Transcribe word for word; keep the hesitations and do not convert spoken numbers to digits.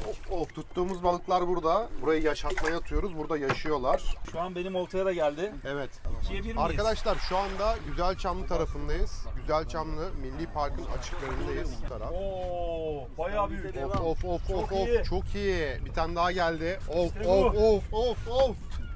Of, of tuttuğumuz balıklar burada. Burayı yaşatmaya atıyoruz. Burada yaşıyorlar. Şu an benim oltaya da geldi. Evet. İkiye bir miyiz? Arkadaşlar şu anda Güzelçamlı tarafındayız. Güzelçamlı Milli Park'ın açıklarındayız bu taraf. Oo, bayağı büyük. Of of of Çok of of iyi. çok iyi. Bir tane daha geldi. Of İşte of bu. of of of.